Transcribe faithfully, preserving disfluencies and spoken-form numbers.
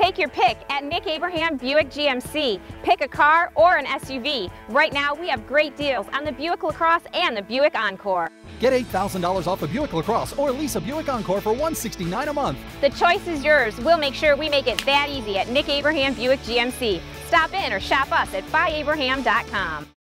Take your pick at Nick Abraham Buick G M C. Pick a car or an S U V. Right now we have great deals on the Buick LaCrosse and the Buick Encore. Get eight thousand dollars off a Buick LaCrosse or lease a Buick Encore for one hundred sixty-nine dollars a month. The choice is yours. We'll make sure we make it that easy at Nick Abraham Buick G M C. Stop in or shop us at buy abraham dot com.